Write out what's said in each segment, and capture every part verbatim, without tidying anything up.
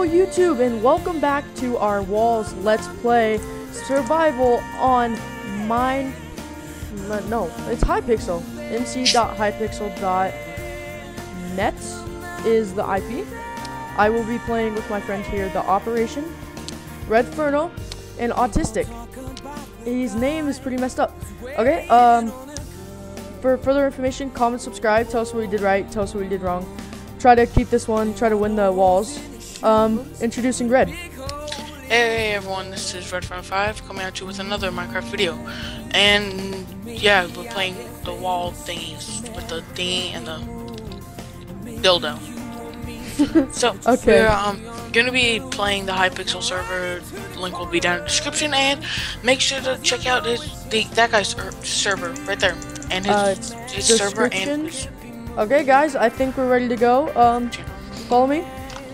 YouTube, and welcome back to our Walls Let's Play Survival on Mine. No, it's Hypixel. N C dot hypixel dot net is the I P. I will be playing with my friend here, the Operation, Redferno, and Autistic. His name is pretty messed up. Okay, um, for further information, comment, subscribe, tell us what we did right, tell us what we did wrong. Try to keep this one, try to win the walls. Um, introducing Red. Hey everyone, this is Red Front five coming at you with another Minecraft video. And yeah, we're playing the wall thingies with the thingy and the dildo. So okay. we're um gonna be playing the Hypixel server. Link will be down in the description, and make sure to check out his the that guy's er, server right there and his, uh, his server and his okay guys, I think we're ready to go. Um follow me.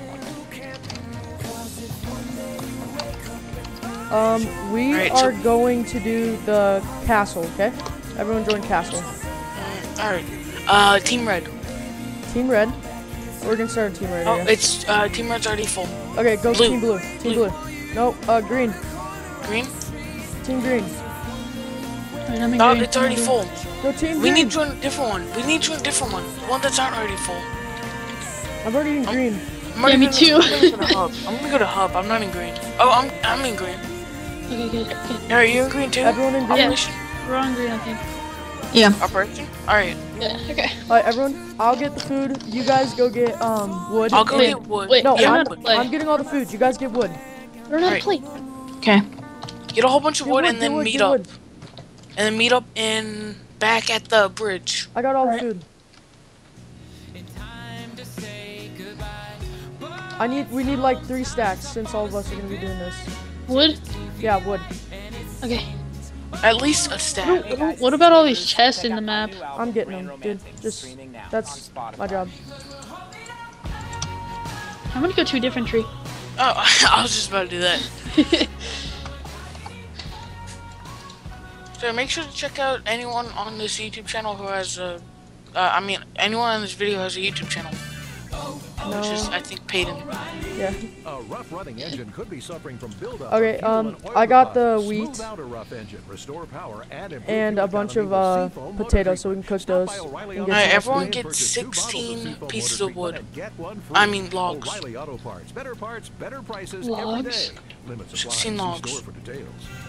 Um, we right, are so going to do the castle, okay? Everyone join castle. Uh, Alright. Uh, Team Red. Team Red. We're gonna start Team Red. Oh, again. it's, uh, Team Red's already full. Okay, go blue. Team Blue. Team Blue. Blue. No, uh, Green. Green? Team Green. Right, No, green. it's already full. Go Team We Green. need to join a different one. We need to join a different one. One that's not already full. I'm already in I'm, Green. I'm Yeah, already me gonna, too. I'm gonna go to hub. I'm gonna go to hub. I'm not in Green. Oh, I'm, I'm in Green. Okay, good, good. Are you in Green too? Everyone in Green? Yeah. Operation? We're on green, I think. Yeah. Operation? Alright. Yeah, okay. Alright, everyone, I'll get the food. You guys go get, um, wood. I'll go Wait, get wood. wait, No, yeah, I'm, I'm gonna play. I'm getting all the food. You guys get wood. We're not Right. play. Okay. Get a whole bunch of Get wood, wood, and get then wood, meet get up. wood. And then meet up in back at the bridge. I got all Alright. the food. I need, we need like three stacks since all of us are gonna be doing this. Wood? Yeah, wood. Okay. At least a stack. What, what about all these chests in the map? I'm getting them, dude. Just, that's my job. I'm gonna go to a different tree. Oh, I was just about to do that. So make sure to check out anyone on this YouTube channel who has a, uh, I mean, anyone on this video has a YouTube channel. No. Which is, I think, Payton. Yeah. A rough running engine could be suffering from buildup. Okay, um, I got the wheat and, and a bunch of uh potatoes, so we can cook those. and get Alright, some everyone recipe. gets sixteen pieces of wood. I mean, logs. Better parts, better prices Logs? every day. sixteen logs. For details.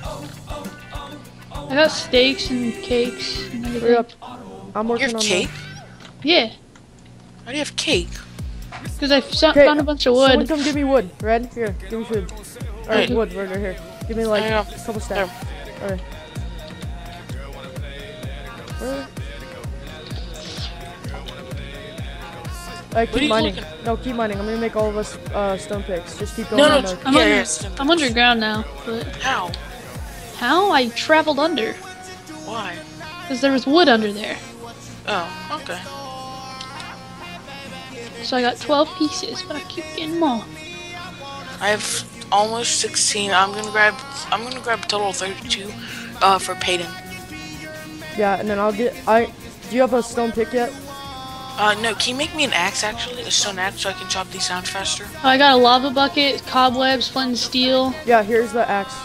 I got steaks and cakes and Hurry everything. up. I'm You working have on cake? Yeah, How do you have cake? because I fo- Okay, found a bunch of Someone wood. come give me wood. Red, here, give me food. Alright, Alright. wood, right right here. Give me like There you a go. couple stacks. Alright. Alright, What are keep you mining. looking- No, keep mining. I'm gonna make all of us uh, stone picks. Just keep going No, no, on the- I'm, yeah, under, yeah, it's- I'm underground now, but How? how? I traveled under. Why? Because there was wood under there. Oh, okay. So I got twelve pieces, but I keep getting more. I have almost sixteen. I'm gonna grab. I'm gonna grab a total of thirty-two. Uh, for Payton. Yeah, and then I'll get. I. Do you have a stone pick yet? Uh, no. Can you make me an axe actually, a stone axe, so I can chop these down faster? Oh, I got a lava bucket, cobwebs, flint and steel. Yeah, here's the axe.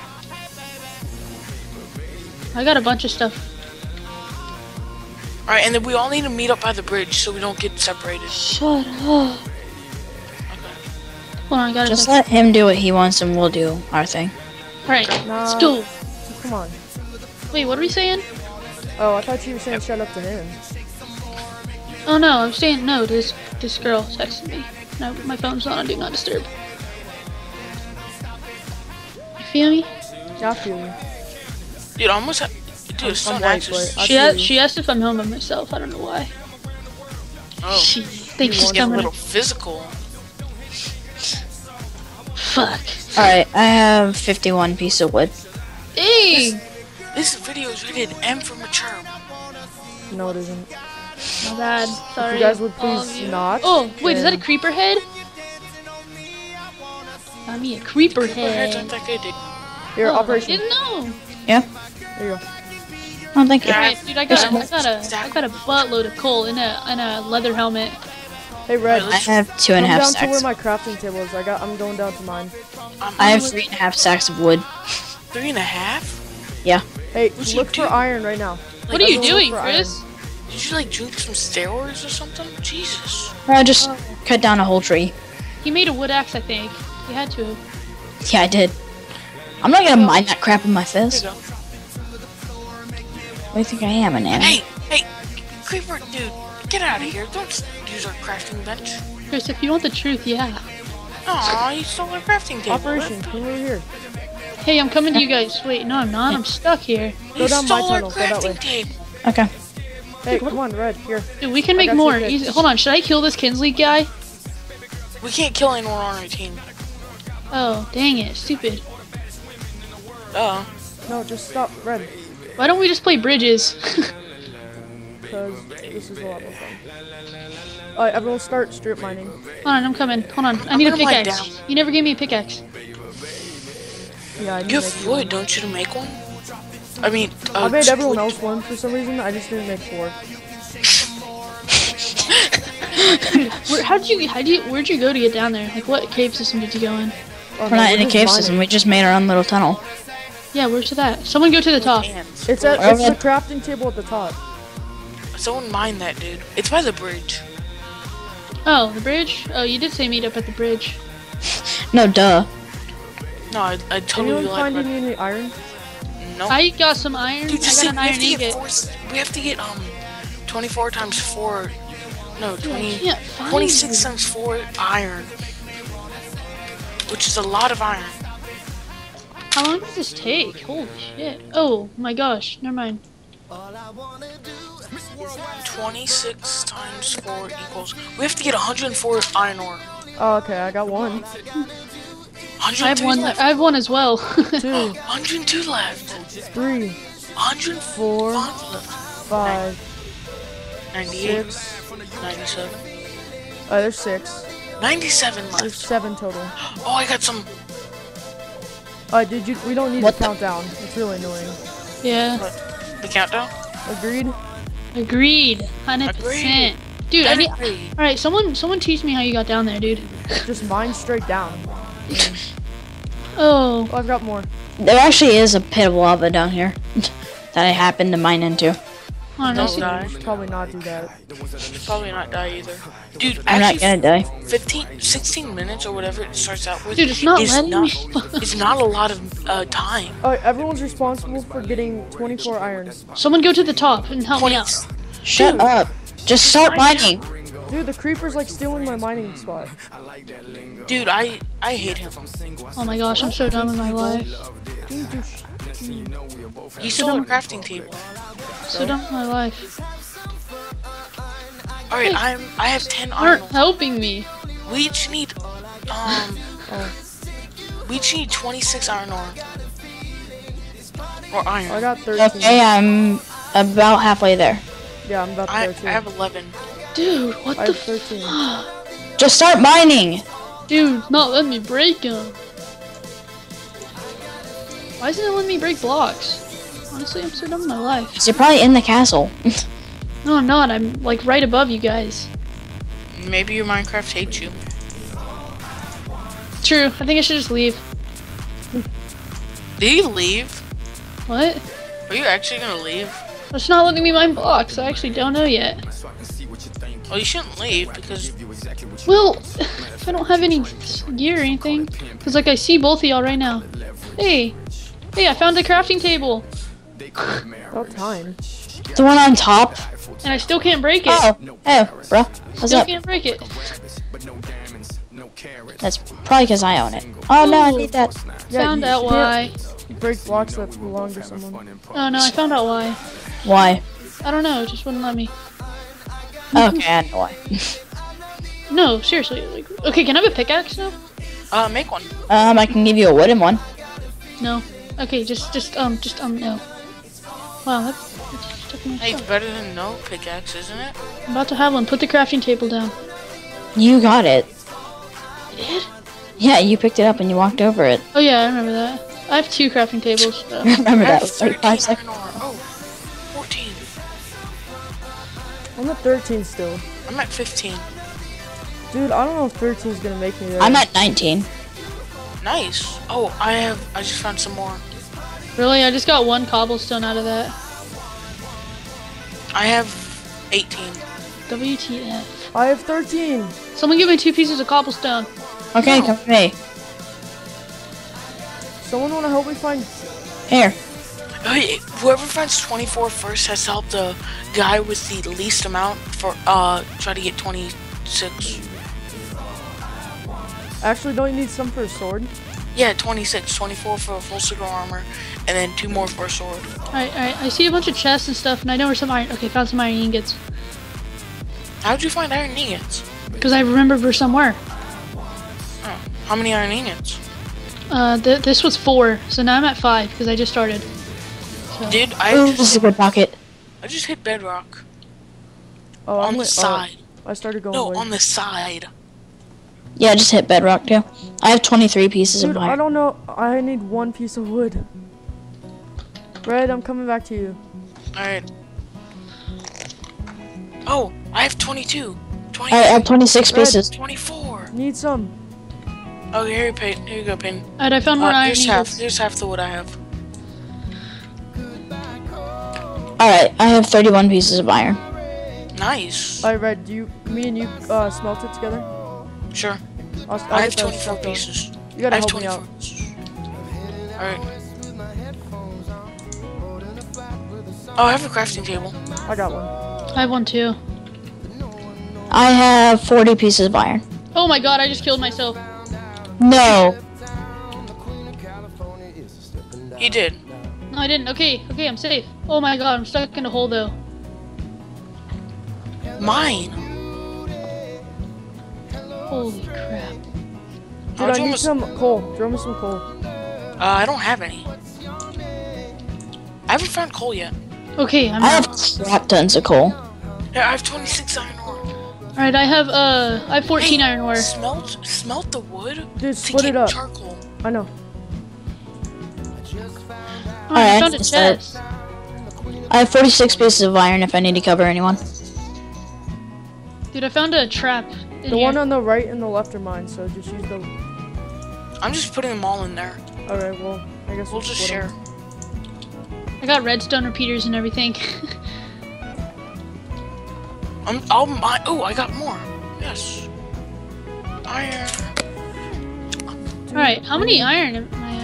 I got a bunch of stuff. All right, and then we all need to meet up by the bridge so we don't get separated. Shut up. Okay. Hold on, I got Just it. let him do what he wants and we'll do our thing. Alright, Nah. let's go. Come on. Wait, what are we saying? Oh, I thought you were saying shut up to him. Oh no, I'm saying no. This this girl texted me. No, my phone's not on do not disturb. You feel me? Yeah, I feel you. Dude, I almost have. Dude, I'm stone white, axe but is. I She feel asked, you. she asked if I'm home by myself. I don't know why. Oh, She thinks You she's want get a coming. little physical. Fuck. Alright, I have fifty-one pieces of wood. Hey! This video is rated M for mature. No, it isn't. My bad. Sorry. If you guys would all of please you. not. Oh, wait, is that a then- creeper head? I mean, a creeper Heads head. aren't that good, dude. Here, Oh, I operation. didn't know. Yeah? There you go. Oh, thank you. Yeah. Alright, dude, I got, I got a, I Exactly. got a buttload of coal in a, in a leather helmet. Hey, Red. Alright, I have two and a Come half down to where stacks. my crafting table is. I got. I'm going down to mine. I'm, I I'm have like three and a half stacks of wood. three and a half. Yeah. Hey, What'd you look do? for iron right now. What are you Everyone look doing, for Chris? Did you like drink some steroids or something? Jesus. I just cut down a whole tree. He made a wood axe, I think. He had to. Yeah, I did. I'm not gonna mine that crap with my There you fist. go. What do you think I am, an animal? Hey, hey, Creeper, dude, get out of here. Don't use our crafting bench. Chris, if you want the truth, yeah. Aw, you stole our crafting table. Operation, come over here. Hey, I'm coming to you guys. Wait, no, I'm not. I'm stuck here. You Go down my stole our tunnel, go that way. crafting table. Okay. Hey, come on, Red. Here. Dude, we can I make got more. two Easy. picks. Hold on, should I kill this Kinsley guy? We can't kill anyone on our team. Oh, dang it. Stupid. Uh, No, just stop, Red. Why don't we just play bridges? Because this is a lot more fun. Alright, everyone start strip mining. Hold on, I'm coming. Hold on. I need a gonna lie pickaxe. down. You never gave me a pickaxe. Yeah, I need you to have make one. wood, don't you, to make one? I mean, uh, I made everyone wood. else one for some reason. I just didn't make four. Where, how'd you, how'd you, where'd you go to get down there? Like, what cave system did you go in? Oh, We're no, not in a just cave mining. system. We just made our own little tunnel. Yeah, where's that? Someone go to the top. Hands. It's at Where it's the would- crafting table at the top. Someone mine that, dude. It's by the bridge. Oh, the bridge? Oh, you did say meet up at the bridge. No, duh. No, I, I totally Anyone like find red. any iron? No. I got some iron. Dude, I just got say an we have iron to get ingot. four, s- we have to get um twenty-four times four. No, twenty, can't find twenty-six it. times four iron, which is a lot of iron. How long does this take? Holy shit. Oh my gosh, never mind. twenty-six times four equals. We have to get one hundred four iron ore. Oh, okay, I got one. I have one hundred three one. left. I have one as well. Two, one hundred two left. three, one hundred four four, left. five, ninety-eight. six. ninety-seven. Oh, there's six. ninety-seven There's left. seven total. Oh, I got some. Alright, did you? We don't need What to the- count down. It's really annoying. Yeah. The countdown. Agreed. Agreed. Hundred percent. Dude, I need. All Agreed. right, someone, someone teach me how you got down there, dude. Just mine straight down. Oh, Oh, I've got more. There actually is a pit of lava down here that I happened to mine into. hold on, I Don't see. die. Should probably not do that. Probably not die either. Dude, I'm not actually, gonna die. fifteen, sixteen minutes or whatever it starts out with. Dude, it's not is letting not, me. It's not a lot of uh, time. Alright, everyone's responsible for getting twenty-four iron. Someone go to the top and help me twenty. out. Shut Dude. up. Just start I- mining. Dude, the creeper's like stealing my mining spot. Dude, I I hate him. Oh my gosh, I'm so done with my life. Dude, do sh- He stole a crafting table. So done with my life. All right, I'm I have ten iron. Aren't helping me. We each need um. We each need twenty-six iron ore. Or I iron. got thirteen. Okay, I'm about halfway there. Yeah, I'm about I, there I too. have eleven. Dude, what I the have thirteen. f- Just start mining. Dude, not letting me break them. Why isn't it letting me break blocks? Honestly, I'm so done with my life. 'Cause you're probably in the castle. No, I'm not. I'm like right above you guys. Maybe your Minecraft hates you. True. I think I should just leave. Did you leave? What? Are you actually gonna leave? It's not letting me mine blocks. I actually don't know yet. Well, you shouldn't leave because Well, if I don't have any gear or anything. Because, like, I see both of y'all right now. Hey. Hey, I found the crafting table. About time. The one on top. And I still can't break it. Oh, hey, bro. What's Still up? can't break it. That's probably because I own it. Oh no, I need that. Yeah, Found you out can't why. break blocks that belong to someone. Oh, no, I found out why. Why? I don't know. It just wouldn't let me. Okay, I know why. No, seriously. Like, okay, can I have a pickaxe now? uh, make one. Um, I can give you a wooden one. No. Okay, just, just, um, just, um, no. Wow, that, that just took my Hey, it's stuff. better than no pickaxe, isn't it? I'm about to have one. Put the crafting table down. You got it. I did? Yeah, you picked it up and you walked over it. Oh, yeah, I remember that. I have two crafting tables. So. Remember I that have was like thirteen five iron seconds. ore. Oh, fourteen. I'm at thirteen still. I'm at fifteen. Dude, I don't know if thirteen is gonna make me there. I'm at nineteen. Nice. Oh, I have. I just found some more. Really? I just got one cobblestone out of that. I have eighteen. W T F. I have thirteen. Someone give me two pieces of cobblestone. Okay, No. come with me. Someone wanna help me find? Here. Hey, whoever finds twenty-four first has to help the guy with the least amount for uh try to get twenty-six. Actually, don't you need some for a sword? Yeah, twenty-six, twenty-four for a full suit of armor, and then two more for a sword. Alright, alright. I see a bunch of chests and stuff, and I know where some iron. Okay, found some iron ingots. How'd you find iron ingots? Because I remembered where some were. Oh, how many iron ingots? Uh, th this was four, so now I'm at five because I just started. So. Dude, I Ooh, this is just a good pocket. I just hit bedrock Oh, on I'm the li- side. Oh, I started going. No, away. on the side. Yeah, I just hit bedrock too. I have twenty-three pieces Dude, of I iron. don't know. I need one piece of wood. Red, I'm coming back to you. Alright. Oh, I have twenty-two. twenty, I have twenty-six Red. pieces. twenty-four. Need some. Oh, here you pay. Here you go, Pin. Alright, I found more Uh, iron here's half. ingots. Here's half the wood I have. Alright, I have thirty-one pieces of iron. Nice. Alright, Red. Do you, me and you, uh, smelt it together? Sure. I'll, I'll I have get that twenty-four stuff going. pieces. You gotta I have help me out. twenty-four pieces. Alright. Oh, I have a crafting table. I got one. I have one too. I have forty pieces of iron. Oh my god, I just killed myself. No. He did. No, I didn't. Okay, okay, I'm safe. Oh my god, I'm stuck in a hole though. Mine. Holy crap. Dude, I I was need almost- some coal. Throw me some coal. Uh, I don't have any. I haven't found coal yet. Okay, I'm I have out. crap tons of coal. Yeah, I have twenty-six iron ore. Alright, I have uh I have fourteen Hey, iron ore. Smelt, smelt the wood Dude, to split get it up. charcoal. I know. Alright, I Alright, found a let's start. chest. I have forty-six pieces of iron if I need to cover anyone. Dude, I found a trap in The here. one on the right and the left are mine, so just use the. I'm just putting them all in there. Alright, well, I guess We'll just split 'em. share. I got redstone repeaters and everything. I'm, I'll mine. Oh, I got more. Yes. Iron. Alright, how many iron am I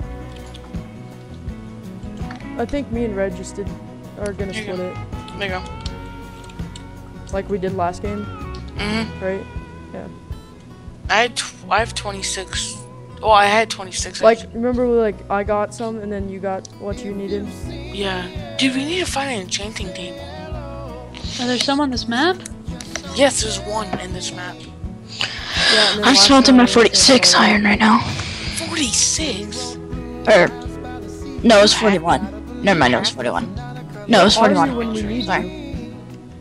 at? I think me and Red just did are gonna Here you split it There you go. like we did last game, Mm-hmm. right? Yeah. I had. Tw I have twenty-six. Oh, I had twenty-six. Like actually. remember, like I got some and then you got what you needed. Yeah. Dude, we need to find an enchanting table. Are there some on this map? Yes, there's one in this map. Yeah. And then I'm last smelting time my I was forty-six gonna- iron right now. forty-six. Or, no, it was forty-one. Never mind, it was forty-one. No, it was Are you forty-one. when we need Sorry. you?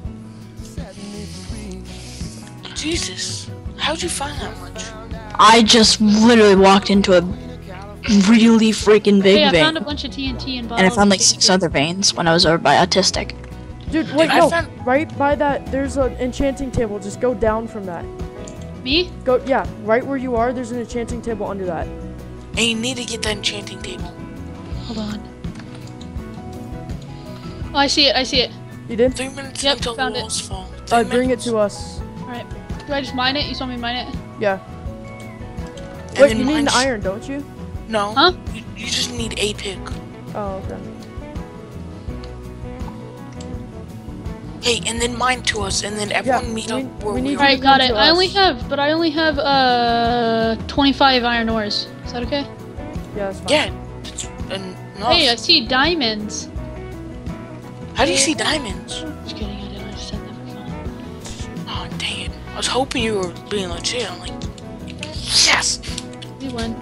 Jesus. How'd you find that much? I just literally walked into a really freaking big Hey, I vein. found a bunch of T N T and bottles. And I found like six other veins when I was over by Autistic. Dude, wait, I no. found- Right by that, there's an enchanting table. Just go down from that. Me? Go, yeah, right where you are. There's an enchanting table under that. And you need to get that enchanting table. Hold on. Oh, I see it, I see it. You did? Three minutes Yep, until found the it. walls fall. Three Uh, bring it minutes. to us. Alright. Do I just mine it? You saw me mine it? Yeah. And Wait, then you need an mine's- iron, don't you? No. Huh? You, you just need a pick. Oh, okay. Hey, and then mine to us, and then everyone meet we- up where we we, need are. to- Alright, got it. to I only us. have, but I only have, uh, twenty-five iron ores. Is that okay? Yeah, that's fine. Yeah. It's enough. Hey, I see diamonds. How do you see diamonds? Just kidding, I didn't. I just said that for fun. Oh, dang it. I was hoping you were being legit. I'm like, yes! We win.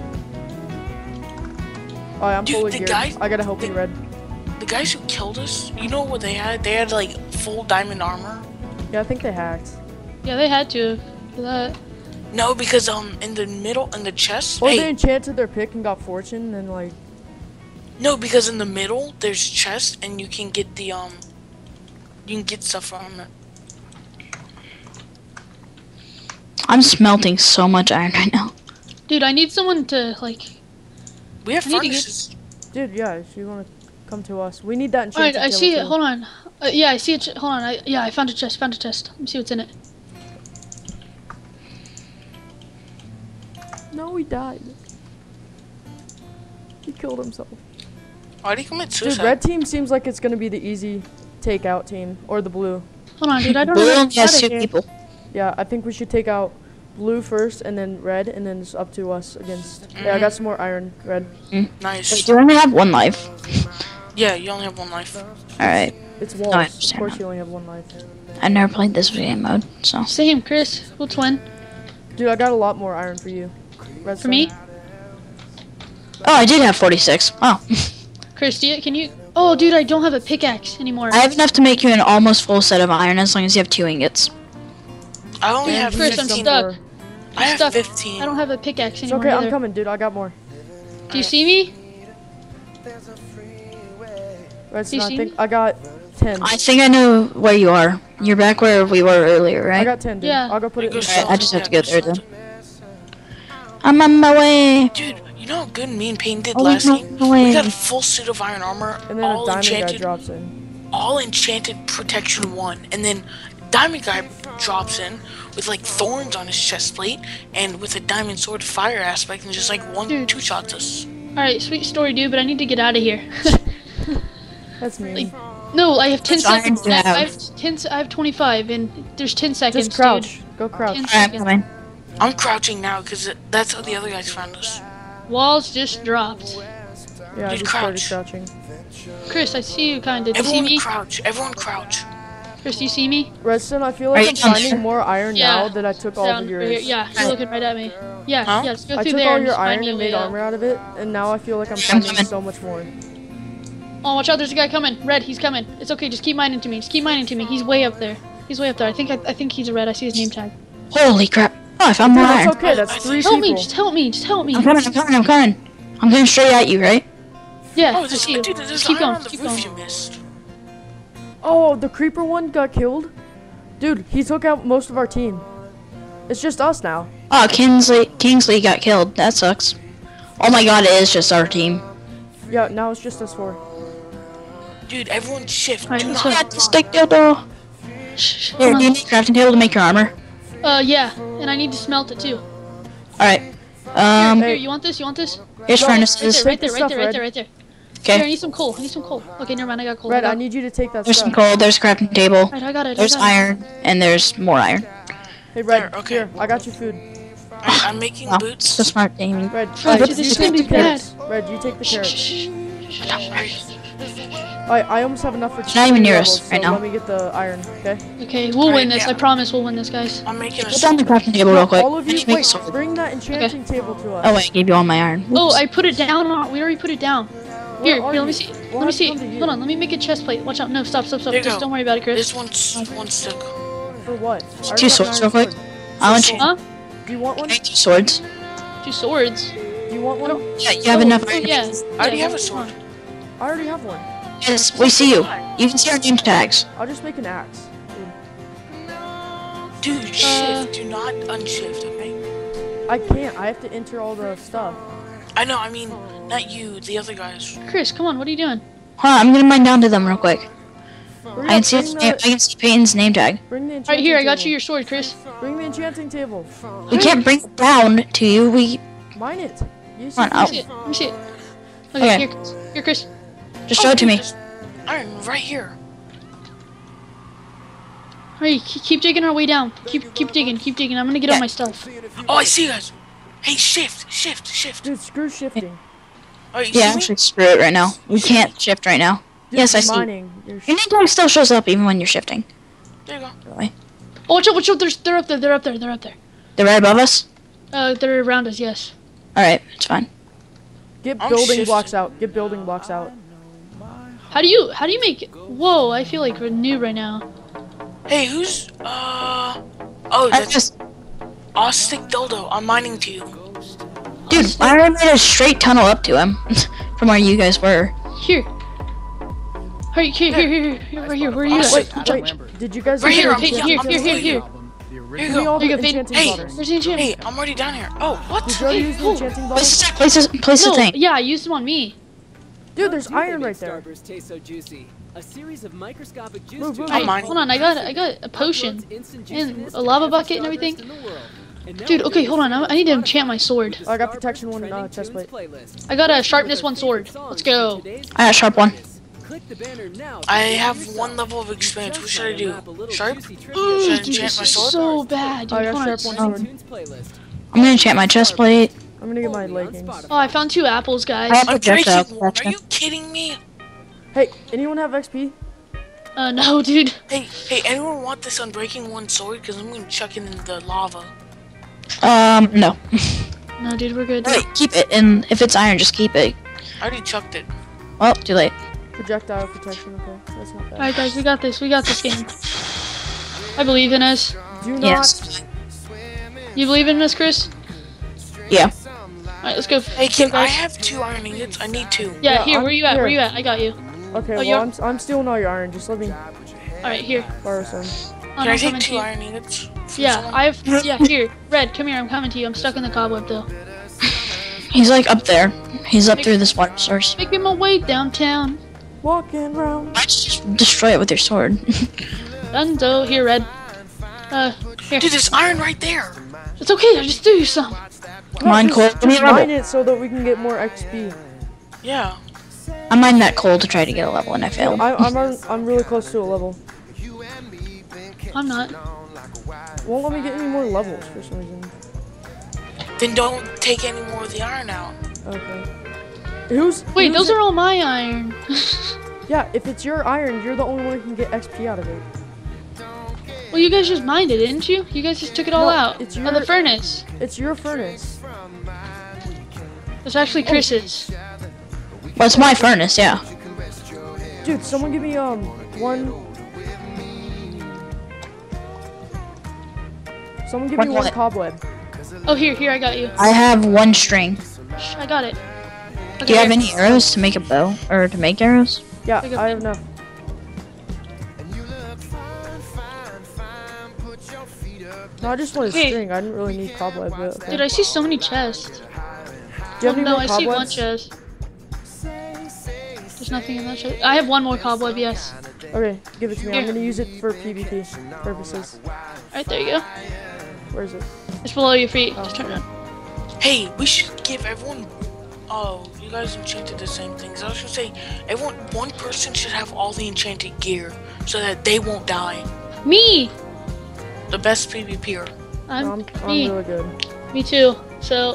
Alright, I'm Dude, fully the geared. guy- I gotta help the- you, Red. The guys who killed us, you know what they had? They had, like, full diamond armor. Yeah, I think they hacked. Yeah, they had to for that. No, because, um, in the middle, in the chest, Or hey, they enchanted their pick and got fortune and like. no, because in the middle, there's chests, and you can get the, um, you can get stuff from it. I'm smelting so much iron right now. Dude, I need someone to like. We have I need to get- furnaces. Dude, yeah, if you want to come to us, we need that All right, enchanted I table see it. too. Hold on. Uh, yeah, I see it. Hold on. I, yeah, I found a chest. Found a chest. Let me see what's in it. No, he died. He killed himself. Why did he commit Dude, suicide? red team seems like it's gonna be the easy takeout team, or the blue. Hold on, dude. I don't Blue know. only has two people. Yeah, I think we should take out blue first, and then red, and then it's up to us against. Yeah, I got some more iron. Red. Nice. Wait, do I only have one life? Yeah, you only have one life. Alright. It's walls. I of understand course, that. you only have one life. I never played this game mode, so. Same, Chris. We'll twin. Dude, I got a lot more iron for you. Red For me? Oh, I did have forty-six. Wow. Chris, do you, can you? Oh, dude, I don't have a pickaxe anymore. I have enough to make you an almost full set of iron as long as you have two ingots. I only Yeah, have Chris, I'm fifteen. stuck. I have stuck. fifteen. I don't have a pickaxe It's anymore okay, either. I'm coming, dude. I got more. Do you see me? Red, Do you I see think me? I got ten. I think I know where you are. You're back where we were earlier, I right? got ten, dude. Yeah. I'll go put it in. Go the sell I just have it, to yeah, get there go then. sell it. I'm on my way. Dude, you know how good me and Payne did Oh, last no game? way. We got a full suit of iron armor, And then all a diamond guy enchanted, drops in. all enchanted protection one, and then diamond guy drops in with like thorns on his chest plate and with a diamond sword fire aspect and just like one Dude. two shots us. All right, sweet story, dude. But I need to get out of here. That's me. Like, no, I have ten Which iron seconds. do you I, I have? have ten. I have twenty-five, and there's ten seconds, Just crouch. Go crouch. Ten Alright, I'm seconds. coming. I'm crouching now because that's how the other guys found us. dude. Walls just dropped. Yeah, I Dude, just started crouch. crouching. Chris, I see you, kinda. Do you see Everyone me? crouch. Everyone crouch. Chris, do you see me? Redstone, I feel Are like you I'm down finding there? more iron Yeah. now that I took all Down of over here. yours. Yeah, you're looking right at me. Yeah, Huh? yeah. Just go I through took there all and your just find iron me a and way made out. armor out of it, and now I feel like I'm I'm finding coming. so much more. Oh, watch out! There's a guy coming. Red, he's coming. It's okay. Just keep mining to me. Just keep mining to me. He's way up there. He's way up there. I think I, I think he's a red. I see his name tag. Holy crap. Oh, I found Dude, more that's iron. okay. That's three Help me! people. Just help me! Just help me! I'm coming, I'm coming, I'm coming. I'm coming straight at you, right? Yeah, Oh, I there's, see you. dude, there's Just keep iron going. on the Keep roof going. you missed. Oh, the creeper one got killed? Dude, he took out most of our team. It's just us now. Oh, Kingsley, Kingsley got killed. That sucks. Oh my god, it is just our team. Yeah, now it's just us four. Dude, everyone shift. Alright, Do let's not go. I got the stick dildo. Shh, shh, Here, hold do you on. need a crafting table to make your armor? Uh, yeah, and I need to smelt it too. Alright. Um, Here, you want this? You want this? here's No, Right furnaces. there, right Take there, the right there, stuff, right Red. there, right there. Here, I Okay. need some coal. I need some coal. Okay, never mind. I got coal. Red, I I got... need you to take that There's some stuff. coal, there's a crafting table. Right, I got it. There's I got it. iron, and there's more iron. Hey, Red, There, okay. here, I got you food. I, I'm making Oh, boots. so smart, Damien. Red, Oh, Red, dude, you this is take gonna the be bad. carrots. Red, you take the Shh, carrots. shh, shh. I, I almost have enough for Not even two near levels, us so right now. let me get the iron, okay? Okay, we'll Alright, win this. yeah. I promise we'll win this, guys. I'm making a Put down the crafting table real quick. All of I you, need to make wait, sword. bring that enchanting table to us. Oh wait, I gave you all my iron. Oh, Oops. I put it down. on- We already put it down. Where Here, are here, let me you? see. We'll Let me have to see. come to you. Hold on, let me make a chest plate. Watch out. No, stop, stop, stop. There you Just go. don't worry about it, Chris. This one's one stick. For what? I already Two got swords an real iron quick. sword. I want you. Huh? Do you want one? Can I make two swords? Two swords. Do you want one? Yeah, you have Oh, enough oh, iron. yeah. I already yeah, have a come sword. on. I already have one. Yes, we see you. You can see our name tags. I'll just make an axe. Dude. Dude, shift. Do not unshift, okay? I can't. I have to enter all the stuff. I know, I mean, not you, the other guys. Chris, come on. What are you doing? Hold on, I'm gonna mine down to them real quick. Hurry I can up, see bring his the, name, I can see Peyton's name tag. bring the All enchanting right, here. I got table. you your sword, Chris. Bring the enchanting table. We can't bring it down to you. We Mine it. You Come on, see- I'll- Let me see it. Let me see it. Okay, Okay. here, Chris. Here, Chris. just show it to me. There's iron right here. Hurry, keep, keep digging our way down. Keep, keep digging. Keep digging. I'm gonna get all my stuff. Oh, I see you guys. Hey, shift, shift, shift. Dude, screw shifting. Oh, you Yeah, see me? actually, screw it right now. We can't shift right now. Dude, Yes, I you're see. mining. You're sh- Your name tag still shows up even when you're shifting. There you go. Really? Oh, watch out! Watch out! They're, they're up there. They're up there. They're up there. They're right above us. Uh, they're around us. Yes. All right, it's fine. Get I'm building shifting. blocks out. Get building blocks out. How do you? How do you make? Whoa! I feel like we're new right now. Hey, who's, uh... Oh, I that's just, Austic Dildo. I'm mining to you. dude, I already made a straight tunnel up to him from where you guys were. Here. Hurry! Here! Here! Here! Here! Right here! Where are you? Austin, At? Wait, wait. Did you guys Right get here, the I'm- Here! enchanting Here! I'm Here! table? Here! below Here! The Here Give you me go. all Here the you go, Vin. enchanting Hey, butter. Where's the enchantment? Hey, I'm already down here. Oh, what? Did you already use the oh. enchanting butter? Place the place, the- place the No, thing. yeah, I used them on me. Dude, there's iron right there. Starburst taste so juicy. A series of microscopic juice Move, move, tubes move. mine. Hold on, I got I got a potion instant and juiciness a lava to every bucket and Starburst everything. in the world. And now Dude, we're okay, doing hold on. I, I need to enchant my sword. I got Starburst protection one, uh, trending chest tunes plate. playlist. I got a sharpness one sword. Let's go. I got sharp one. Click the banner now. I have one level of experience. What should I do? Sharp? Ugh, Should I dude, enchant this my is sword? so bad, dude. I got Hold on. sharp one Tunes playlist. I'm gonna enchant my chest plate. I'm gonna get my Only on leggings. Spotify. Oh, I found two apples, guys. I have I'm projectile breaking one. Are protection. you kidding me? Hey, anyone have X P? Uh, no, dude. Hey, hey, anyone want this Unbreaking One sword? Because I'm going to chuck it in the lava. Um, no. No, dude, we're good. Wait, keep it, and if it's iron, just keep it. I already chucked it. Well, too late. Projectile protection, okay. That's not bad. Alright, guys, we got this. We got this game. I believe in us. Do not. Yes. You believe in us, Chris? Yeah. Alright, let's go. Hey, can go, I guys. have two iron ingots? I need two. Yeah, Yeah, here, I'm where you at? here. Where you at? I got you. Okay, Oh, well, you're- I'm, I'm stealing all your iron. Just let me Alright, here. borrow some. Oh, Can no, I I'm take coming to two you. iron ingots? from Yeah, someone? I have. Yeah, here. Red, come here. I'm coming to you. I'm stuck in the cobweb, though. He's like up there. He's up through this water source. Making my way downtown. Walking around. Just destroy it with your sword. Dunzo, here, Red. Uh, here. Dude, there's iron right there. It's okay. I just threw you some. Come on, just, Cole. just Give me a mine level. it so that we can get more X P. Yeah. I mined that coal to try to get a level, and I failed. I, I'm on, I'm really close to a level. I'm not. Won't let me get any more levels for some reason. Then don't take any more of the iron out. Okay. Who's? Wait, who's those it- are all my iron. Yeah, if it's your iron, you're the only one who can get X P out of it. Well, you guys just mined it, didn't you? You guys just took it all No, out. it's On your- the furnace. It's your furnace. It's actually Chris's. Well, it's my furnace, yeah. Dude, someone give me um one. Someone give me One one what? cobweb. Oh, here, here, I got you. I have one string. Shh, I got it. Okay, Do you have here. any arrows to make a bow? Or to make arrows? Yeah, I got I have enough. No, I just wanted Hey. string. I didn't really need cobweb. But okay. Dude, I see so many chests. Do you have any no, more I see one cobwebs? chest. There's nothing in that chest. I have one more cobweb, yes. Okay, give it to me. I'm Here. gonna use it for PvP purposes. Alright, there you go. Where is it? It's below your feet. Just turn it on. Hey, we should give everyone. Oh, you guys enchanted the same things. I was gonna say, everyone, one person should have all the enchanted gear so that they won't die. Me! The best PvPer. I'm, No, I'm, I'm me. really good. Me too. So,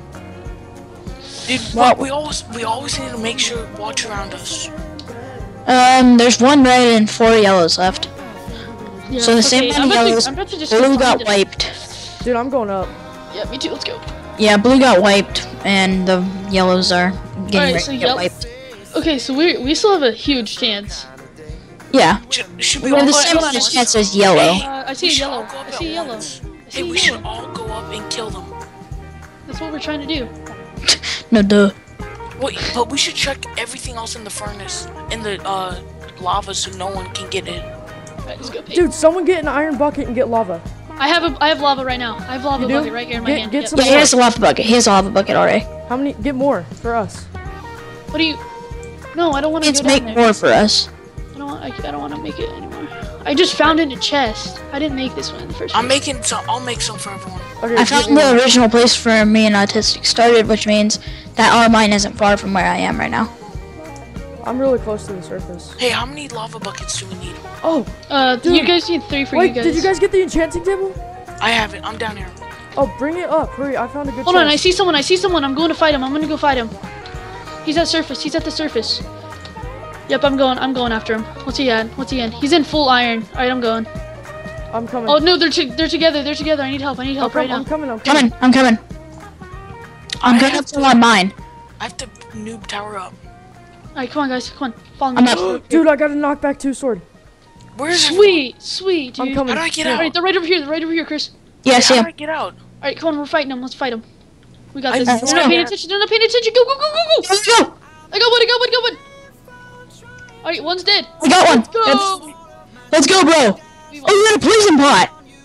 Dude, Well- we always we always need to make sure watch around us. Um, there's one red and four yellows left. yeah. So the same okay, amount I'm of about yellows, to, I'm about to just blue go got find it. wiped. Dude, I'm going up. Yeah, me too. Let's go. Yeah, blue got wiped, and the yellows are getting Alright, ready so to get yell- wiped. Okay, so we we still have a huge chance. Yeah, Should, should we we have all the go same at amount of once? chance as yellow. Uh, I see We a should yellow. all go up I at see a yellow. once. I see Hey, a we should yellow. all go up and kill them. That's what we're trying to do. No, duh. Wait, but we should check everything else in the furnace, in the uh lava, so no one can get it. Alright, let's go. Dude, someone get an iron bucket and get lava. I have a I have lava right now. I have lava You do? bucket right here in my Get- hand. get Yep. some- Yeah, he has a lava bucket. He has a lava bucket already. How many? Get more for us. What do you? No, I don't want to Let's go make down there. more for us. I don't want. I, I don't want to make it anymore. I just found it in a chest. I didn't make this one in the first I'm place. making some. I'll make some for everyone. Okay, I get found me the one. original place for me and Autistic started, which means that our mine isn't far from where I am right now. I'm really close to the surface. Hey, how many lava buckets do we need? Oh, Uh, Dude. you guys need three for wait, you guys. did you guys get the enchanting table? I have it. I'm down here. Oh, bring it up. Hurry, I found a good Hold on, I chest. see someone. I see someone. I'm going to fight him. I'm gonna go fight him. He's at surface. He's at the surface. Yep, I'm going. I'm going after him. What's he at? What's he in? He's in full iron. All right, I'm going. I'm coming. Oh no, they're to they're together. They're together. I need help. I need I'm, help com- right I'm now. coming, I'm coming. Coming, I'm coming. I'm I going have up to my mine. I have to noob tower up. All right, come on, guys. Come on, follow I'm me. up. Dude, I got a knockback two sword. Where's it? Sweet, sweet, dude. I'm coming. How do I get Here. All out? right, they're right over here. They're right over here, Chris. Yeah, I How see do him. I get out? All right, come on. We're fighting them. Let's fight them. We got I this. know. They're not paying attention. They're not paying attention. Go, go, go, go, go. Let's go! I got one. I got one. I got one. All right, one's dead. We got one. Go. Let's, let's go, bro. We Oh, won. you got a poison pot.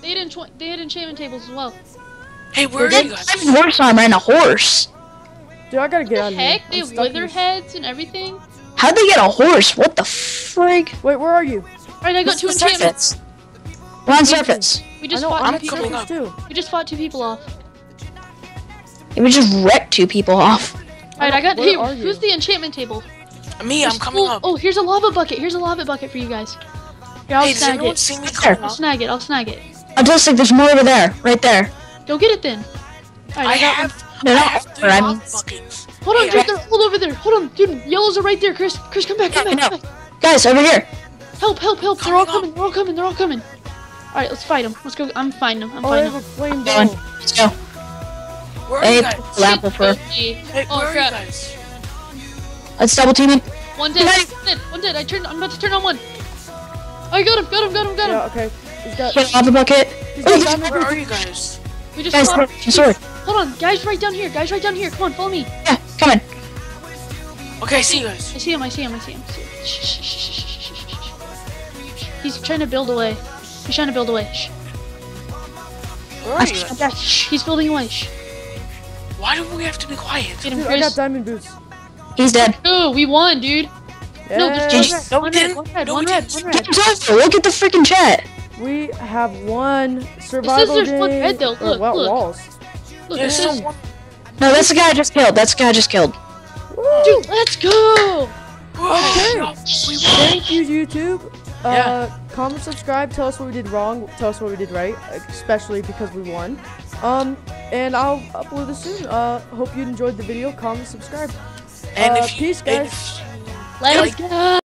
They had, ench they had enchantment tables as well. Hey, where are They you guys? have horse armor and a horse. Dude, I gotta get out What of the here. heck? They I'm have stuck in wither this- heads and everything. How'd they get a horse? What the frig? Wait, where are you? Alright, I got two enchantments. Surface. We're on surface. We I just know, fought I'm two at people. coming surface too. We just fought two people off. We just wrecked two people off. Alright, I got. Where Hey, are you? who's the enchantment table? Me, I'm coming oh, up. Oh, here's a lava bucket. Here's a lava bucket for you guys. Here, I'll Hey, does snag anyone it. see me There. coming I'll up? snag it. I'll snag it. I just think there's more over there. Right there. Go get it then. Alright, I I got have, No, I no, have three I lava mean- buckets. one. Hold on, Hey, dude. I- They're all over there. Hold on, dude. Yellows are right there, Chris. Chris, come back. Come I back. know. Come back. Guys, over here. Help! Help! Help! They're all Coming coming. They're all coming. They're all coming. All right, let's fight them. Let's go. I'm fighting them. I'm Oh, I fighting have a them. flame Go on. bow. Let's go. Where are Hey, you guys? apple for. Hey, Oh where are you crap! guys? Let's double team it. One dead. Nice. One dead. One dead. I turned. I'm about to turn on one. I got him. Got him. Got him. Got him. Yeah, okay. He's got. Get lava bucket. He's Oh, got there's- diamond Where are boots. you guys? We just guys, fought. the sword. Hold on, guys, right down here. Guys, right down here. Come on, follow me. Yeah, coming. Okay, I see you guys. I see him. I see him. I see him. I see him. Shh, shh, shh, shh, shh, shh, shh, shh. He's trying to build away. He's trying to build away. Shh. Where are you guys? Yeah, shh. He's building away. Shh. Why do we have to be quiet? Get him, Dude, I got Chris. diamond boots. He's dead. Oh, we won, dude. No, Yeah. there's Just- one No, we red. One red. didn't. One red. No, One we red. didn't. One red. Game's over. Look at the freaking chat. We have one survival there's game. one red, though. or Look, wa- look. walls. Look, There's this is. still one. No, that's the guy I just killed. That's the guy I just killed. Dude, let's go. Okay. Yup, we won. Thank you, YouTube. Uh, Yeah. Comment, subscribe. Tell us what we did wrong. Tell us what we did right, especially because we won. Um, and I'll upload this soon. Uh, hope you enjoyed the video. Comment, subscribe. And Uh, if you, peace, and guys. if- Let's Like- go.